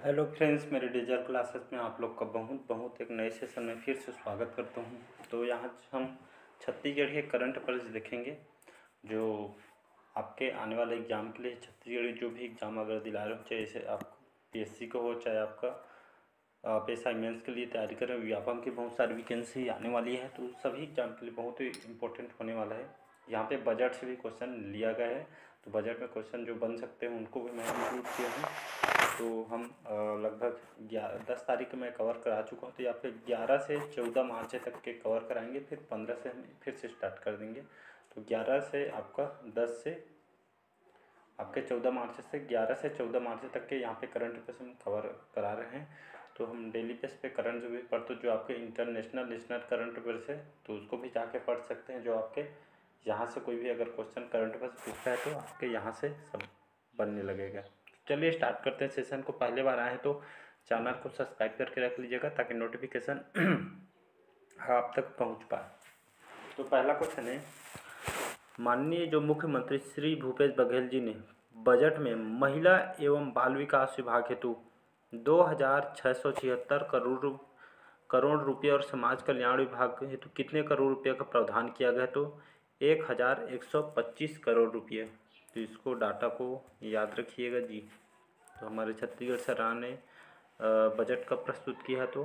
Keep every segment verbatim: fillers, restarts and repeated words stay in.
Hello friends, मेरे digital classes में आप लोग का बहुत बहुत एक नए सेशन में फिर से स्वागत करता हूं। तो यहाँ हम छत्तीसगढ़ के करंट अफेयर्स देखेंगे जो आपके आने वाले एग्ज़ाम के लिए छत्तीसगढ़ जो भी एग्ज़ाम अगर दिला रहे हो, चाहे जैसे आपको पीएससी का हो, चाहे आपका आप असाइनमेंट्स के लिए तैयारी कर रहे हो, व्यापम की बहुत सारी वैकेंसी आने वाली है, तो सभी एग्ज़ाम के लिए बहुत ही इंपॉर्टेंट होने वाला है। यहाँ पे बजट से भी क्वेश्चन लिया गया है, तो बजट में क्वेश्चन जो बन सकते हैं उनको भी मैं इंक्लूड किया हूँ। तो हम लगभग ग्यारह दस तारीख को मैं कवर करा चुका हूँ, तो या फिर ग्यारह से चौदह मार्च तक के कवर कराएंगे, फिर पंद्रह से हम फिर से स्टार्ट कर देंगे। तो ग्यारह से आपका दस से आपके चौदह मार्च से ग्यारह से चौदह मार्च तक के यहाँ पे करंट अफेयर्स हम कवर करा रहे हैं। तो हम डेली बेस पे करंट जो भी पढ़ते जो आपके इंटरनेशनल नेशनल करंट अफेयर्स है, तो उसको भी जाके पढ़ सकते हैं। जो आपके यहाँ से कोई भी अगर क्वेश्चन करंट अफेयर्स पूछता है तो आपके यहाँ से सब बनने लगेगा। चलिए स्टार्ट करते हैं सेशन को। पहले बार आए तो चैनल को सब्सक्राइब करके रख लीजिएगा ताकि नोटिफिकेशन आप तक पहुंच पाए। तो पहला क्वेश्चन है, माननीय जो मुख्यमंत्री श्री भूपेश बघेल जी ने बजट में महिला एवं बाल विकास विभाग हेतु दो हजार छः सौ छिहत्तर करोड़ करोड़ रुपये और समाज कल्याण विभाग हेतु कितने करोड़ रुपये का प्रावधान किया गया? तो एक हज़ार एक सौ पच्चीस करोड़ रुपये। तो इसको डाटा को याद रखिएगा जी। तो हमारे छत्तीसगढ़ सरकार ने बजट कब प्रस्तुत किया? तो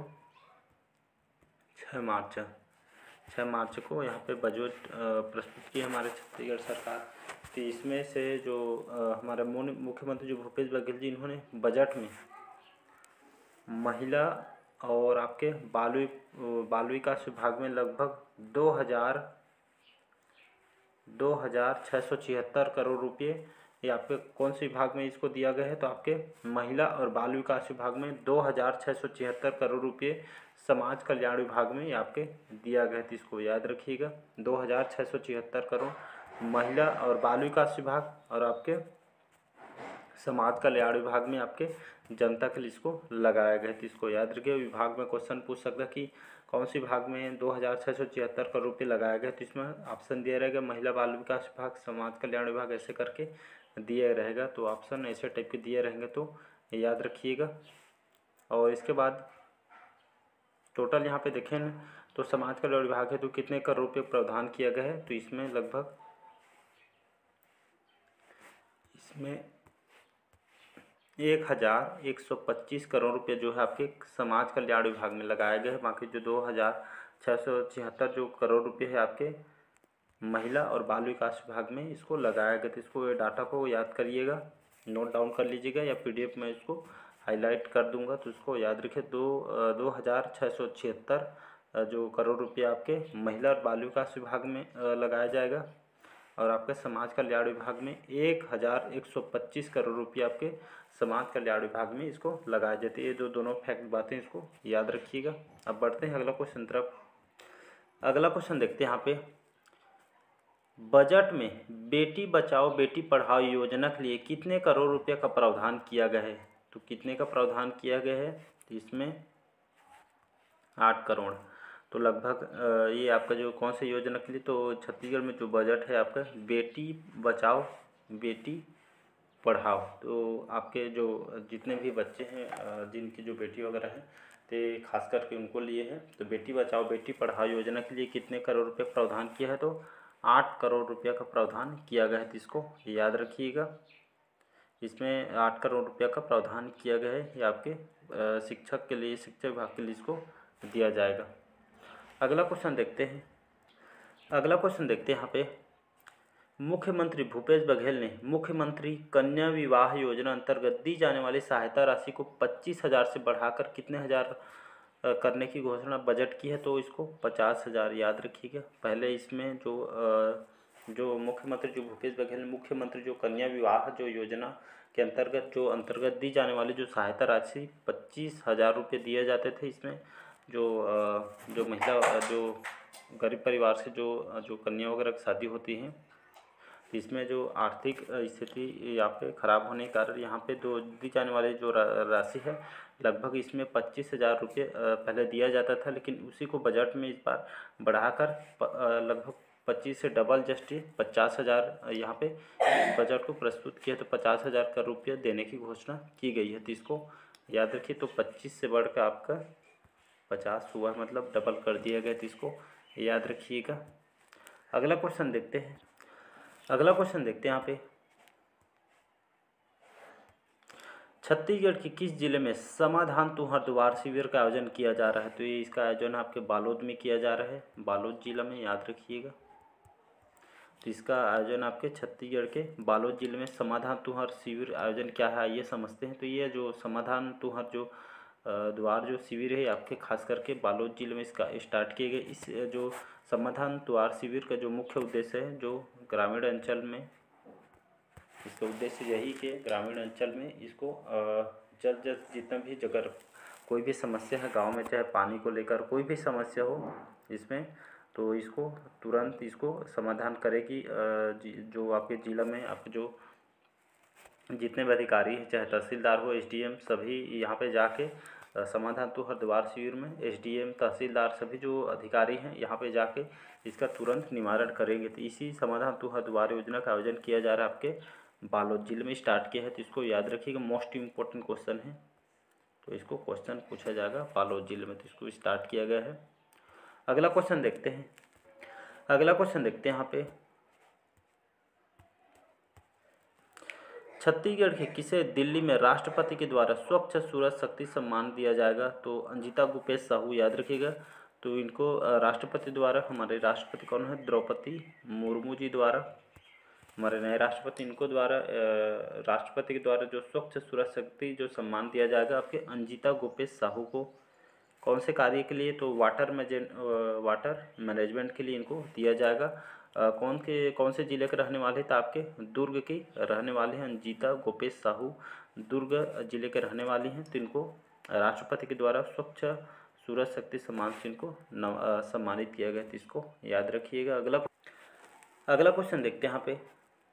छः मार्च छः मार्च को यहाँ पे बजट प्रस्तुत किया हमारे छत्तीसगढ़ सरकार। तो इसमें से जो हमारे मुख्यमंत्री जो भूपेश बघेल जी, इन्होंने बजट में महिला और आपके बाल बाल विकास विभाग में लगभग दो हज़ार दो हज़ार छः सौ छिहत्तर करोड़ रुपये, ये आपके कौन से विभाग में इसको दिया गया है? तो आपके महिला और बाल विकास विभाग में दो हज़ार छः सौ छिहत्तर करोड़ रुपये, समाज कल्याण विभाग में ये आपके दिया गया है। तो इसको याद रखिएगा, दो हज़ार छः सौ छिहत्तर करोड़ महिला और बाल विकास विभाग और आपके समाज कल्याण विभाग में आपके जनता के लिए इसको लगाया गया है। तो इसको याद रखिए। विभाग में क्वेश्चन पूछ सकता है कि कौन सी विभाग में दो हज़ार छः सौ छिहत्तर करोड़ रुपये लगाया गया। तो इसमें ऑप्शन दिया रहेगा महिला बाल विकास विभाग, समाज कल्याण विभाग, ऐसे करके दिया रहेगा। तो ऑप्शन ऐसे टाइप के दिए रहेंगे, तो याद रखिएगा। और इसके बाद टोटल यहाँ पे देखें तो समाज कल्याण विभाग है तो कितने करोड़ रुपये प्रावधान किया गया है? तो इसमें लगभग इसमें एक हज़ार एक सौ पच्चीस करोड़ रुपये जो है आपके समाज कल्याण विभाग में लगाया गया है। बाकी जो दो हज़ार छः सौ छिहत्तर जो करोड़ रुपये है आपके महिला और बाल विकास विभाग में इसको लगाया गया। तो इसको डाटा को याद करिएगा, नोट डाउन कर लीजिएगा, या पीडीएफ में इसको हाईलाइट कर दूंगा। तो इसको याद रखिए, दो दो हज़ार छः सौ छिहत्तर जो करोड़ रुपये आपके महिला और बाल विकास विभाग में लगाया जाएगा, और आपके समाज कल्याण विभाग में एक हज़ार एक सौ पच्चीस करोड़ रुपये आपके समाज कल्याण विभाग में इसको लगाए जाते हैं। ये जो दोनों फैक्ट बातें इसको याद रखिएगा। अब बढ़ते हैं अगला क्वेश्चन तरफ। अगला क्वेश्चन देखते हैं यहाँ पे, बजट में बेटी बचाओ बेटी पढ़ाओ योजना के लिए कितने करोड़ रुपये का प्रावधान किया गया है? तो कितने का प्रावधान किया गया है? तो इसमें आठ करोड़। तो लगभग ये आपका जो कौन सी योजना के लिए? तो छत्तीसगढ़ में जो बजट है आपका बेटी बचाओ बेटी पढ़ाओ, तो आपके जो जितने भी बच्चे हैं जिनकी जो बेटी वगैरह हैं, तो खास करके उनको लिए हैं। तो बेटी बचाओ बेटी पढ़ाओ योजना के लिए कितने करोड़ रुपये प्रावधान किया है? तो आठ करोड़ रुपये का प्रावधान किया गया है। तो इसको याद रखिएगा, इसमें आठ करोड़ रुपये का प्रावधान किया गया है। ये आपके शिक्षक के लिए, शिक्षा विभाग के लिए इसको दिया जाएगा। अगला क्वेश्चन देखते हैं। अगला क्वेश्चन देखते हैं यहाँ पे, मुख्यमंत्री भूपेश बघेल ने मुख्यमंत्री कन्या विवाह योजना अंतर्गत दी जाने वाली सहायता राशि को पच्चीस हज़ार से बढ़ाकर कितने हज़ार करने की घोषणा बजट की है? तो इसको पचास हज़ार याद रखिएगा। पहले इसमें जो जो मुख्यमंत्री जो भूपेश बघेल मुख्यमंत्री जो कन्या विवाह जो योजना के अंतर्गत जो अंतर्गत दी जाने वाली जो सहायता राशि पच्चीस हज़ार रुपये दिए जाते थे, इसमें जो जो महिला जो गरीब परिवार से जो जो कन्या वगैरह की शादी होती हैं, इसमें जो आर्थिक स्थिति यहाँ पे ख़राब होने के कारण यहाँ पे दो दी जाने वाली जो राशि है लगभग इसमें पच्चीस हज़ार रुपये पहले दिया जाता था, लेकिन उसी को बजट में इस बार बढ़ाकर लगभग पच्चीस से डबल जस्ट पचास हज़ार यहाँ पे बजट को प्रस्तुत किया। तो पचास हज़ार का रुपये देने की घोषणा की गई है। तो इसको याद रखिए। तो पच्चीस से बढ़कर आपका पचास हुआ, मतलब डबल कर दिया गया, तो इसको याद रखिएगा। अगला क्वेश्चन देखते हैं। अगला क्वेश्चन देखते हैं यहाँ पे, छत्तीसगढ़ के किस जिले में समाधान तू हरिद्वार शिविर का आयोजन किया जा रहा है? तो ये इसका आयोजन आपके बालोद में किया जा रहा है, बालोद जिला में, याद रखिएगा। तो इसका आयोजन आपके छत्तीसगढ़ के बालोद जिले में समाधान तुहर शिविर आयोजन क्या है ये समझते हैं। तो ये जो समाधान तुहर जो द्वार जो शिविर है आपके खास करके बालोद जिले में इसका स्टार्ट किए गए। इस जो समाधान द्वार शिविर का जो मुख्य उद्देश्य है, जो ग्रामीण अंचल में इसका उद्देश्य यही कि ग्रामीण अंचल में इसको जल्द जल्द जितना भी अगर कोई भी समस्या है गांव में, चाहे पानी को लेकर कोई भी समस्या हो इसमें, तो इसको तुरंत इसको समाधान करेगी। जो आपके ज़िला में आपके जो जितने भी अधिकारी हैं, चाहे तहसीलदार हो, एसडीएम, सभी यहाँ पे जाके समाधान तो हरिद्वार शिविर में एसडीएम, तहसीलदार, सभी जो अधिकारी हैं यहाँ पे जाके इसका तुरंत निवारण करेंगे। तो इसी समाधान तो हरिद्वार योजना का आयोजन किया जा रहा है आपके बालोद जिले में स्टार्ट किया है। तो इसको याद रखिएगा, मोस्ट इम्पोर्टेंट क्वेश्चन है, तो इसको क्वेश्चन पूछा जाएगा बालोद जिले में, तो इसको स्टार्ट किया गया है। अगला क्वेश्चन देखते हैं। अगला क्वेश्चन देखते हैं यहाँ पे, छत्तीसगढ़ के किसे दिल्ली में राष्ट्रपति के द्वारा स्वच्छ सूरज शक्ति सम्मान दिया जाएगा? तो अंजिता गुपेश साहू, याद रखिएगा। तो इनको राष्ट्रपति द्वारा, हमारे राष्ट्रपति कौन है, द्रौपदी मुर्मू जी द्वारा, हमारे नए राष्ट्रपति, इनको द्वारा राष्ट्रपति के द्वारा जो स्वच्छ सूरज शक्ति जो सम्मान दिया जाएगा आपके अंजिता गुपेश साहू को। कौन से कार्य के लिए? तो वाटर मैजे वाटर मैनेजमेंट के लिए इनको दिया जाएगा। आ, कौन के कौन से ज़िले के रहने वाले थे? आपके दुर्ग की रहने वाले हैं अंजिता गुपेश साहू, दुर्ग जिले के रहने वाली हैं। तो इनको राष्ट्रपति के द्वारा स्वच्छ सूरज शक्ति सम्मान से इनको सम्मानित किया गया, तो इसको याद रखिएगा। अगला अगला क्वेश्चन देखते हैं यहाँ पे,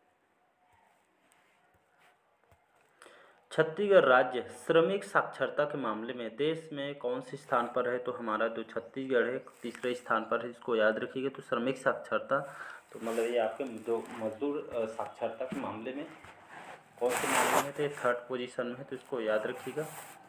छत्तीसगढ़ राज्य श्रमिक साक्षरता के मामले में देश में कौन से स्थान पर है? तो हमारा जो छत्तीसगढ़ है तीसरे स्थान पर है, इसको याद रखिएगा। तो श्रमिक साक्षरता, तो मतलब ये आपके जो मजदूर साक्षरता के मामले में कौन से मामले में? तो ये थर्ड पोजीशन में है, तो इसको याद रखिएगा,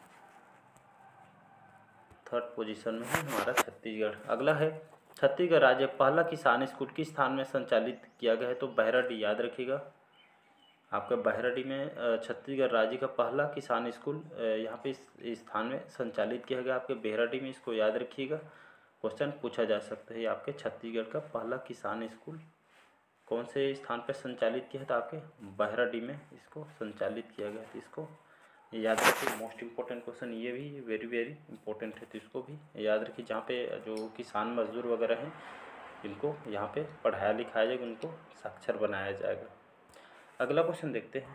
थर्ड पोजीशन में है हमारा छत्तीसगढ़। अगला है, छत्तीसगढ़ राज्य पहला किसान स्कूल किस स्थान में संचालित किया गया है? तो बहराडी, याद रखिएगा। आपका बहराडी में छत्तीसगढ़ राज्य का पहला किसान स्कूल यहाँ पे इस स्थान में संचालित किया गया, आपके बहराडी में, इसको याद रखिएगा। क्वेश्चन पूछा जा सकता है, आपके छत्तीसगढ़ का पहला किसान स्कूल कौन से स्थान पर संचालित किया है? तो आपके बहराडी में इसको संचालित किया गया, तो इसको याद रखिए। मोस्ट इम्पोर्टेंट क्वेश्चन ये भी वेरी वेरी इंपॉर्टेंट है, तो इसको भी याद रखिए। जहाँ पे जो किसान मजदूर वगैरह हैं इनको यहाँ पे पढ़ाया लिखाया जाएगा, उनको साक्षर बनाया जाएगा। अगला क्वेश्चन देखते हैं,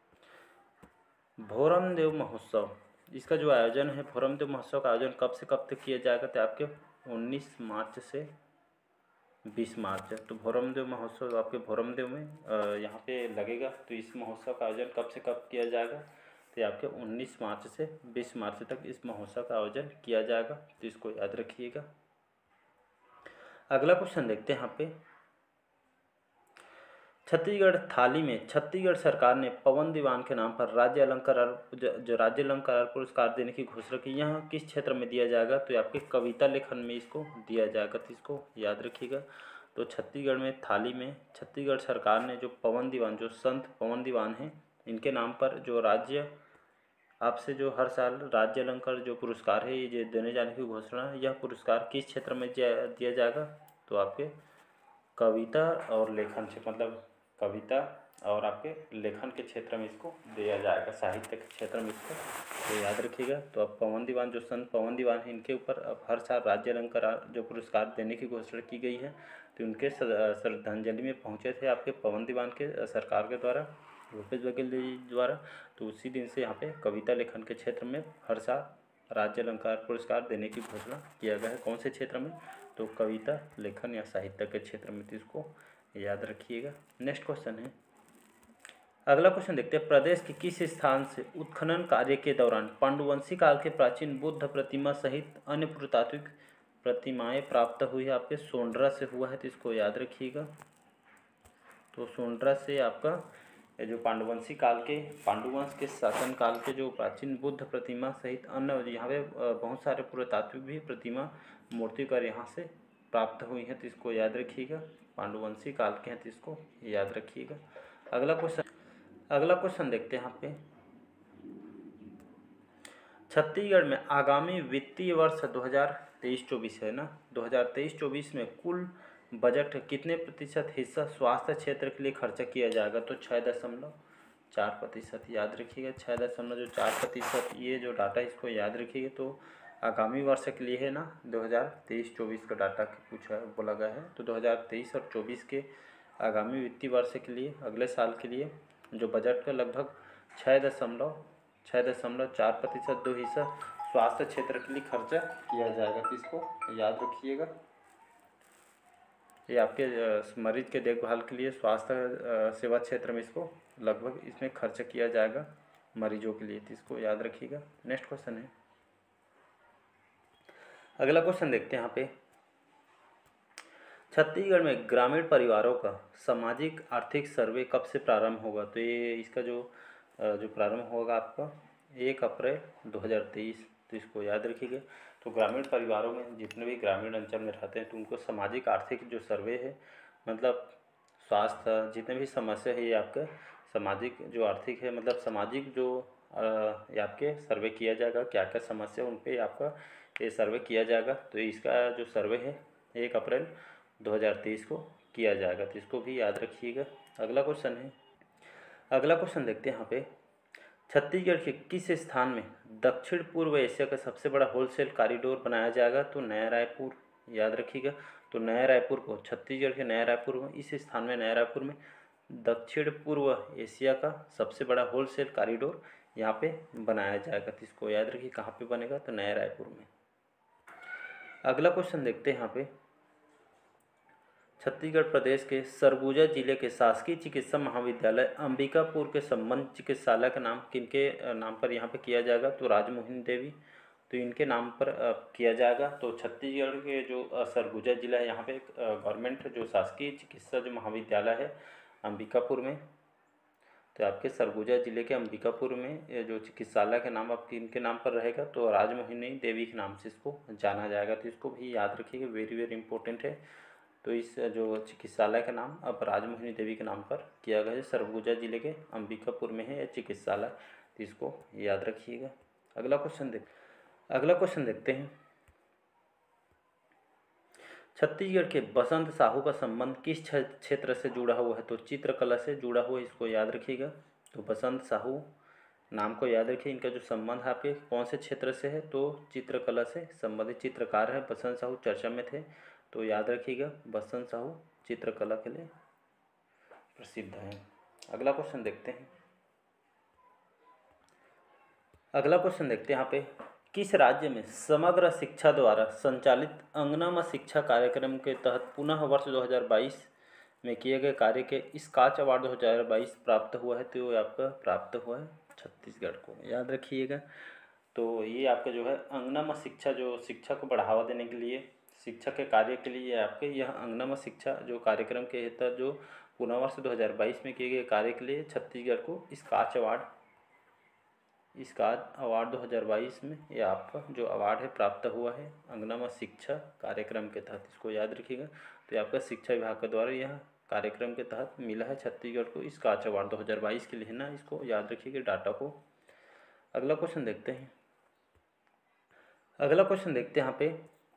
भोरम देव महोत्सव, इसका जो आयोजन है भोरम देव महोत्सव का आयोजन कब से कब तक किया जाएगा? तो आपके उन्नीस मार्च से बीस मार्च। तो भोरम देव महोत्सव आपके भोरम देव में यहाँ पे लगेगा। तो इस महोत्सव का आयोजन कब से कब किया जाएगा? तो आपके उन्नीस मार्च से बीस मार्च तक इस महोत्सव का आयोजन किया जाएगा, तो इसको याद रखिएगा। अगला क्वेश्चन देखते हैं यहाँ पे, छत्तीसगढ़ थाली में छत्तीसगढ़ सरकार ने पवन दीवान के नाम पर राज्य अलंकार जो राज्य अलंकार पुरस्कार देने की घोषणा की, यह किस क्षेत्र में दिया जाएगा? तो आपके कविता लेखन में इसको दिया जाएगा, तो इसको याद रखिएगा। तो छत्तीसगढ़ में थाली में छत्तीसगढ़ सरकार ने जो पवन दीवान, जो संत पवन दीवान हैं, इनके नाम पर जो राज्य आपसे जो हर साल राज्य अलंकार जो पुरस्कार है ये देने जाने की घोषणा है, यह पुरस्कार किस क्षेत्र में दिया जाएगा? तो आपके कविता और लेखन से, मतलब कविता और आपके लेखन के क्षेत्र में इसको दिया जाएगा, साहित्य के क्षेत्र में इसको, तो याद रखिएगा। तो अब पवन दीवान जो संत पवन दीवान है इनके ऊपर अब हर साल राज्य अलंकार जो पुरस्कार देने की घोषणा की गई है, तो उनके श्रद्धांजलि में पहुंचे थे आपके पवन दीवान के सरकार के द्वारा, भूपेश बघेल जी द्वारा। तो उसी दिन से यहाँ पे कविता लेखन के क्षेत्र में हर साल राज्य अलंकार पुरस्कार देने की घोषणा किया गया है। कौन से क्षेत्र में? तो कविता लेखन या साहित्य के क्षेत्र में, तो इसको याद रखिएगा। नेक्स्ट क्वेश्चन है, अगला क्वेश्चन देखते हैं, प्रदेश के किस स्थान से उत्खनन कार्य के दौरान पांडुवंशी काल के प्राचीन बुद्ध प्रतिमा सहित अन्य पुरातात्विक प्रतिमाएं प्राप्त हुई है? आपके सोंड्रा से हुआ है, तो इसको याद रखिएगा। तो सोंड्रा से आपका ये जो पांडुवंशी काल के पांडुवंश के शासन काल के जो प्राचीन बुद्ध प्रतिमा सहित अन्य यहाँ पे बहुत सारे पुरातात्विक भी प्रतिमा मूर्तिकार यहाँ से प्राप्त हुई हैं, तो इसको याद रखिएगा। पांडुवंशी काल के हैं तो इसको याद रखिएगा। अगला क्वेश्चन अगला क्वेश्चन देखते हैं यहाँ पे। छत्तीसगढ़ में आगामी वित्तीय वर्ष दो हज़ार तेईस चौबीस है ना, दो हज़ार तेईस चौबीस में कुल बजट कितने प्रतिशत हिस्सा स्वास्थ्य क्षेत्र के लिए खर्चा किया जाएगा? तो छः दशमलव चार प्रतिशत याद रखिएगा। छः दशमलव जो चार प्रतिशत ये जो डाटा है इसको याद रखिएगा। तो आगामी वर्ष के लिए है ना, दो हज़ार तेईस चौबीस का डाटा पूछा बोला गया है। तो दो हज़ार तेईस और चौबीस के आगामी वित्तीय वर्ष के लिए, अगले साल के लिए जो बजट का लगभग छः दशमलव छः दशमलव चार प्रतिशत दो हिस्सा स्वास्थ्य क्षेत्र के लिए खर्चा किया जाएगा। तो इसको याद रखिएगा। ये आपके मरीज के देखभाल के लिए स्वास्थ्य सेवा क्षेत्र में इसको लगभग इसमें खर्च किया जाएगा मरीजों के लिए, तो इसको याद रखिएगा। नेक्स्ट क्वेश्चन है, अगला क्वेश्चन देखते हैं यहाँ पे। छत्तीसगढ़ में ग्रामीण परिवारों का सामाजिक आर्थिक सर्वे कब से प्रारंभ होगा? तो ये इसका जो जो प्रारंभ होगा आपका एक अप्रैल दो हज़ार तेईस, तो इसको याद रखिएगा। तो ग्रामीण परिवारों में जितने भी ग्रामीण अंचल में रहते हैं तो उनको सामाजिक आर्थिक जो सर्वे है, मतलब स्वास्थ्य जितने भी समस्या है ये आपका सामाजिक जो आर्थिक है, मतलब सामाजिक जो ये आपके सर्वे किया जाएगा, क्या क्या समस्या उन पर आपका ये सर्वे किया जाएगा। तो इसका जो सर्वे है एक अप्रैल दो हज़ार तेईस को किया जाएगा, तो इसको भी याद रखिएगा। अगला क्वेश्चन है अगला क्वेश्चन देखते हैं यहाँ पे। छत्तीसगढ़ के किस स्थान में दक्षिण पूर्व एशिया का सबसे बड़ा होलसेल कॉरिडोर बनाया जाएगा? तो नया रायपुर, याद रखिएगा। तो नया रायपुर को, छत्तीसगढ़ के नया रायपुर में, इस स्थान में नया रायपुर में दक्षिण पूर्व एशिया का सबसे बड़ा होलसेल कॉरिडोर यहाँ पे बनाया जाएगा। तो इसको याद रखिए, कहाँ पे बनेगा? तो नया रायपुर में। अगला क्वेश्चन देखते हैं यहाँ पे। छत्तीसगढ़ प्रदेश के सरगुजा जिले के शासकीय चिकित्सा महाविद्यालय अंबिकापुर के संबंध चिकित्सालय का नाम किनके नाम पर यहाँ पे किया जाएगा? तो राजमोहिनी देवी, तो इनके नाम पर किया जाएगा। तो छत्तीसगढ़ के जो सरगुजा जिला है यहाँ पे गवर्नमेंट जो शासकीय चिकित्सा जो महाविद्यालय है अंबिकापुर में, तो आपके सरगुजा जिले के अंबिकापुर में जो चिकित्सालय का नाम आपके इनके नाम पर रहेगा, तो राजमोहिनी देवी के नाम से इसको जाना जाएगा। तो इसको भी याद रखिएगा, वेरी वेरी इंपॉर्टेंट है। तो इस जो चिकित्सालय का नाम अब राजमोहिनी देवी के नाम पर किया गया है, सरगुजा जिले के अंबिकापुर में है यह चिकित्सालय, तो इसको याद रखिएगा। अगला क्वेश्चन देख अगला क्वेश्चन देखते हैं। छत्तीसगढ़ के बसंत साहू का संबंध किस क्षेत्र से जुड़ा हुआ है? तो चित्रकला से जुड़ा हुआ है, इसको याद रखिएगा। तो बसंत साहू नाम को याद रखिए। इनका जो संबंध है आपके कौन से क्षेत्र से है? तो चित्रकला से संबंधित चित्रकार है बसंत साहू, चर्चा में थे, तो याद रखिएगा बसंत साहू चित्रकला के लिए प्रसिद्ध है। अगला क्वेश्चन देखते हैं अगला क्वेश्चन देखते हैं यहाँ पे। किस राज्य में समग्र शिक्षा द्वारा संचालित अंगनामा शिक्षा कार्यक्रम के तहत पुनः वर्ष दो हज़ार बाईस में किए गए कार्य के स्कॉच अवार्ड दो हज़ार बाईस प्राप्त हुआ है? तो आपका प्राप्त हुआ है छत्तीसगढ़ को, याद रखिएगा। तो ये आपका जो है अंगनामा शिक्षा, जो शिक्षा को बढ़ावा देने के लिए, शिक्षा के कार्य के लिए आपके यह अंगनामा शिक्षा जो कार्यक्रम के तहत जो पुनः वर्ष दो हज़ार बाईस में किए गए कार्य के लिए छत्तीसगढ़ को स्कॉच अवार्ड स्कॉच अवार्ड दो हज़ार बाईस में यह आपका जो अवार्ड है प्राप्त हुआ है अंगनामा शिक्षा कार्यक्रम के तहत, इसको याद रखिएगा। तो आपका शिक्षा विभाग के द्वारा यह कार्यक्रम के तहत मिला है छत्तीसगढ़ को स्कॉच अवार्ड दो हज़ार बाईस के लिए, है ना, इसको याद रखिएगा डाटा को। अगला क्वेश्चन देखते हैं अगला क्वेश्चन देखते हैं यहाँ पे।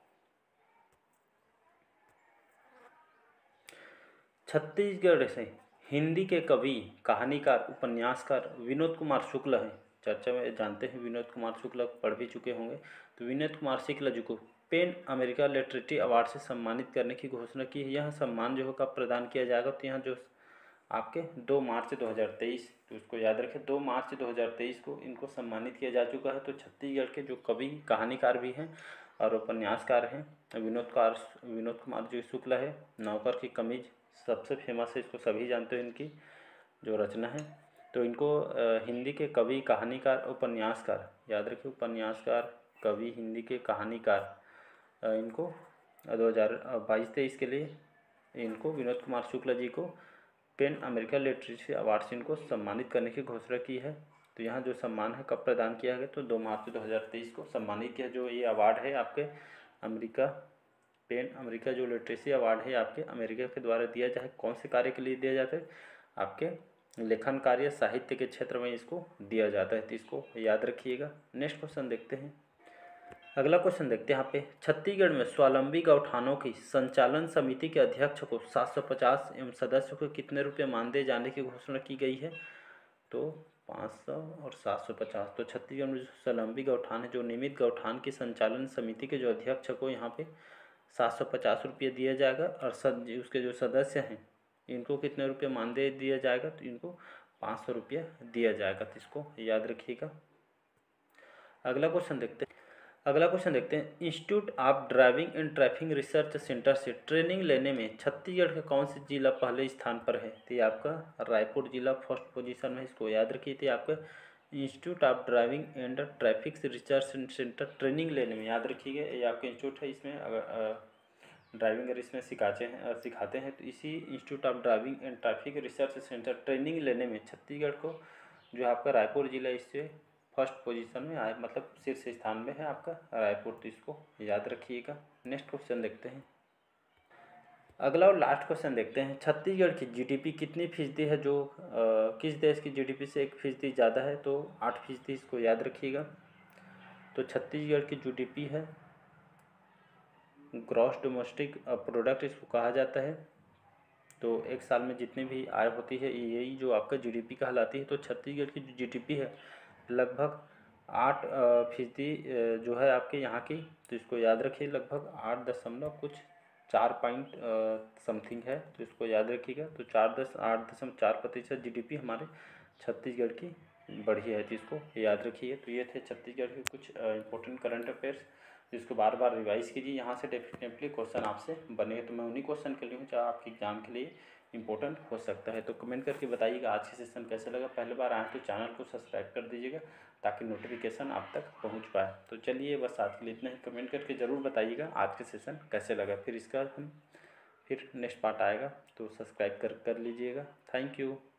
छत्तीसगढ़ से हिंदी के कवि, कहानीकार, उपन्यासकार विनोद कुमार शुक्ल हैं, चर्चा में जानते हैं विनोद कुमार शुक्ल, पढ़ भी चुके होंगे। तो विनोद कुमार शुक्ल जी को पेन अमेरिका लिटरेरी अवार्ड से सम्मानित करने की घोषणा की है। यह सम्मान जो है कब प्रदान किया जाएगा? तो यहाँ जो आपके दो मार्च दो हज़ार तेईस, तो उसको याद रखें, दो मार्च दो हज़ार तेईस को इनको सम्मानित किया जा चुका है। तो छत्तीसगढ़ के जो कवि, कहानीकार भी हैं और उपन्यासकार हैं विनोद कुमार विनोद कुमार जी शुक्ल है। नौकर की कमीज सबसे फेमस है, इसको सभी जानते हो, इनकी जो रचना है। तो इनको हिंदी के कवि, कहानीकार, उपन्यासकार, याद रखिए, उपन्यासकार, कवि, हिंदी के कहानीकार, इनको दो हज़ार बाईस तेईस के लिए इनको विनोद कुमार शुक्ल जी को पेन अमेरिका लिटरेसी अवार्ड से इनको सम्मानित करने की घोषणा की है। तो यहाँ जो सम्मान है कब प्रदान किया गया, तो दो मार्च दो हज़ार तेईस को सम्मानित किया। जो ये अवार्ड है आपके अमेरिका पेन अमेरिका जो लिटरेसी अवार्ड है आपके अमेरिका के द्वारा दिया जाए, कौन से कार्य के लिए दिया जाता है, आपके लेखन कार्य साहित्य के क्षेत्र में इसको दिया जाता है, तो इसको याद रखिएगा। नेक्स्ट क्वेश्चन देखते हैं। अगला क्वेश्चन देखते हैं यहाँ पे, छत्तीसगढ़ में स्वावलंबी गौठानों की संचालन समिति के अध्यक्ष को सात सौ पचास एवं सदस्यों को कितने रुपये मानदेय जाने की घोषणा की गई है, तो पाँच सौ और सात सौ पचास। तो छत्तीसगढ़ में जो स्वावलंबी गौठान है, जो नियमित गौठान की संचालन समिति के जो अध्यक्ष को यहाँ पे सात सौ पचास रुपये दिया जाएगा, और सद उसके जो सदस्य हैं इनको कितने रुपये मानदेय दिया जाएगा, तो इनको पाँच सौ रुपये दिया जाएगा, तो इसको याद रखिएगा। अगला क्वेश्चन देखते हैं अगला क्वेश्चन देखते हैं institute of driving and traffic research centre से ट्रेनिंग लेने में छत्तीसगढ़ का कौन सा जिला पहले स्थान पर है, तो ये आपका रायपुर जिला फर्स्ट पोजीशन में, इसको याद रखिए। तो आपका institute of driving and traffic research centre training लेने में, याद रखिएगा, ये आपका इंस्टीट्यूट है। इसमें अगर ड्राइविंग अगर इसमें सिखाते हैं सिखाते हैं तो इसी institute of driving and traffic research centre training लेने में छत्तीसगढ़ को जो आपका रायपुर जिला इससे फर्स्ट पोजीशन में आए, मतलब शीर्ष स्थान में है आपका रायपुर, तो इसको याद रखिएगा। नेक्स्ट क्वेश्चन देखते हैं। अगला और लास्ट क्वेश्चन देखते हैं, छत्तीसगढ़ की जीडीपी कितनी फीसदी है, जो आ, किस देश की जीडीपी से एक फीसदी ज़्यादा है, तो आठ फीसदी, इसको याद रखिएगा। तो छत्तीसगढ़ की जीडीपी है ग्रॉस डोमेस्टिक प्रोडक्ट इसको कहा जाता है। तो एक साल में जितनी भी आय होती है यही जो आपका जीडीपी कहलाती है। तो छत्तीसगढ़ की जो जीडीपी है लगभग आठ फीसदी जो है आपके यहाँ की, तो इसको याद रखिए, लगभग आठ दशमलव कुछ चार पॉइंट समथिंग है, तो इसको याद रखिएगा। तो चार दस आठ दशमलव चार प्रतिशत जी डी पी हमारे छत्तीसगढ़ की बढ़ी है, तो इसको याद रखिए। तो ये थे छत्तीसगढ़ के कुछ इंपॉर्टेंट करंट अफेयर्स, जिसको बार बार रिवाइज कीजिए, यहाँ से डेफिनेटली क्वेश्चन आपसे बने। तो मैं उन्हीं क्वेश्चन के लिए हूँ जो आपके एग्जाम के लिए इंपॉर्टेंट हो सकता है। तो कमेंट करके बताइएगा आज के सेशन कैसे लगा। पहले बार आए तो चैनल को सब्सक्राइब कर दीजिएगा ताकि नोटिफिकेशन आप तक पहुंच पाए। तो चलिए बस आज के लिए इतना ही। कमेंट करके ज़रूर बताइएगा आज के सेशन कैसे लगा, फिर इसका हम फिर नेक्स्ट पार्ट आएगा तो सब्सक्राइब कर कर लीजिएगा। Thank you.